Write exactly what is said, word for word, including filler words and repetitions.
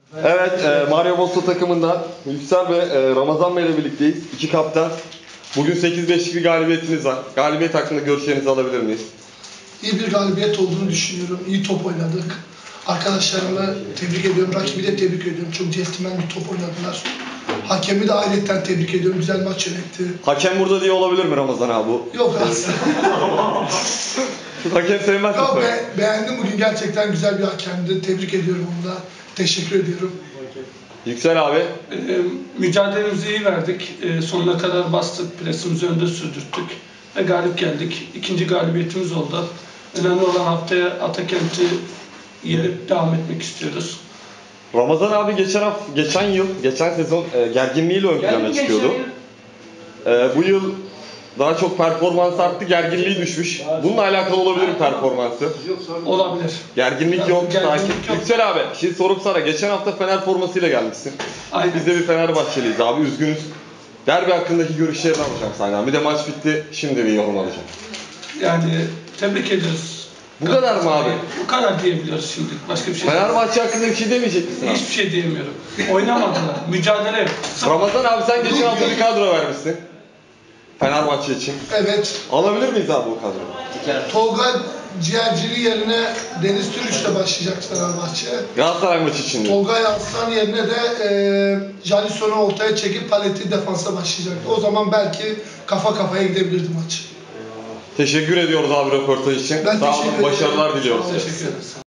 Evet, e, Mario Bosso takımından Yüksel ve e, Ramazan Bey ile birlikteyiz. İki kaptan. Bugün sekiz beşlik bir galibiyetiniz var. Galibiyet hakkında görüşlerinizi alabilir miyiz? İyi bir galibiyet olduğunu düşünüyorum. İyi top oynadık. Arkadaşlarımı tebrik ediyorum. Rakibi de tebrik ediyorum. Çok centilmen bir top oynadılar. Hakemi de ayrıca tebrik ediyorum. Güzel maç yönetti. Hakem burada diye olabilir mi Ramazan abi bu? Yok aslında. Hakem sevmez mi? Yok, be, beğendim bugün. Gerçekten güzel bir hakemdi. Tebrik ediyorum onu da. Teşekkür ediyorum. Yüksel abi. E, mücadelemizi iyi verdik. E, sonuna kadar bastık. Presimizi önde sürdürttük. Ve galip geldik. İkinci galibiyetimiz oldu. Önemli olan haftaya Atakent'i yenip devam etmek istiyoruz. Ramazan abi geçen hafta, geçen yıl, geçen sezon e, gerginliğiyle ön plana çıkıyordu. E, bu yıl daha çok performans arttı, gerginliği düşmüş. Bununla alakalı olabilir mi performansı? Olabilir. Gerginlik yok, Gerginlik sakin. yok. Yüksel abi, şimdi sorup sana, geçen hafta Fener formasıyla gelmişsin. Aynen. Biz de bir Fenerbahçeliyiz abi, üzgünüz. Derbi hakkındaki görüşlerini alacağım senden. Bir de maç bitti, şimdi bir yorum alacağım. Yani tebrik ediyoruz. Bu kadar mı abi? Bu kadar diyebiliyoruz şimdi. Başka bir şey Fenerbahçe hakkında bir şey demeyecek misin abi? Hiçbir şey diyemiyorum. Oynamadılar. Mücadele yok. Sıfır. Ramazan abi sen geçen hafta bir kadro vermişsin. Fenerbahçe için. Evet. Alabilir miyiz abi o kadroyu? Tolga Ciğercili yerine Deniz Türüç'le başlayacak Fenerbahçe. Galatasaray maçı için diyor. Tolga Aslan yerine de e, Jalison'u ortaya çekip Palet'i defansa başlayacaktı. O zaman belki kafa kafaya gidebilirdi maç. Teşekkür ediyoruz abi röportaj için. Ben Sağ olun, teşekkür ederim. başarılar diliyoruz. Sağ olun, teşekkür ederim.